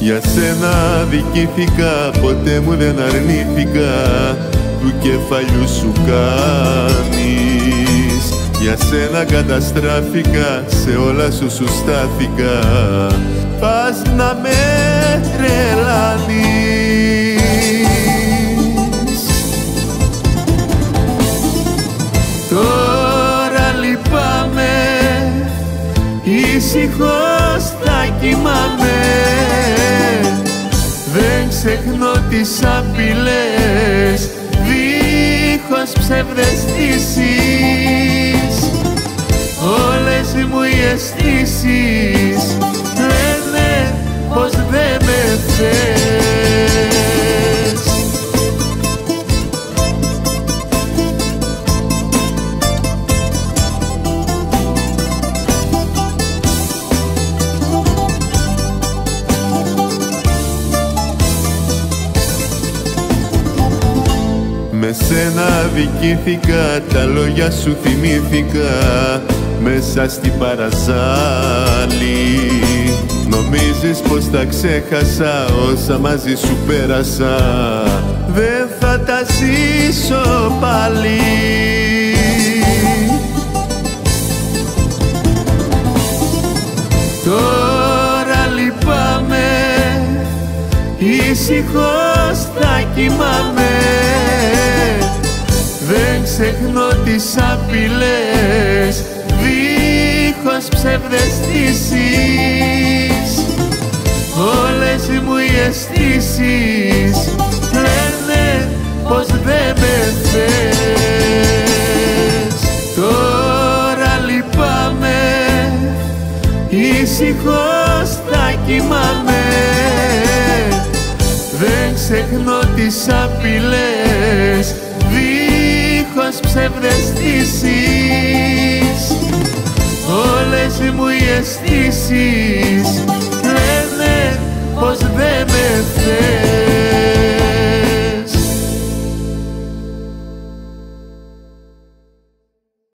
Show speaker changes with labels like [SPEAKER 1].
[SPEAKER 1] Για σένα δικήθηκα, ποτέ μου δεν αρνήθηκα, του κεφαλιού σου κάνεις. Για σένα καταστράφηκα, σε όλα σου στάθηκα, πας να με τρελάνεις. Τώρα λυπάμαι, ήσυχος θα κοιμάμαι, δεν ξεχνώ τις απειλές, δίχως ψευδαισθήσεις. Όλες μου οι αισθήσεις λένε πως δεν με θες. Με σένα δικήθηκα, τα λόγια σου θυμήθηκα, μέσα στην παραζάλη. Νομίζεις πως τα ξέχασα, όσα μαζί σου πέρασα, δεν θα τα ζήσω πάλι. Τώρα λυπάμαι, ήσυχος θα κοιμάμαι, δεν ξεχνώ τις απειλές, δίχως ψευδαισθήσεις. Όλες μου οι αισθήσεις λένε πως δεν με θες. Τώρα λυπάμαι, ήσυχος θα κοιμάμαι, δεν ξεχνώ τις απειλές, δίχως ψευδαισθήσεις. Όλες μου οι αισθήσεις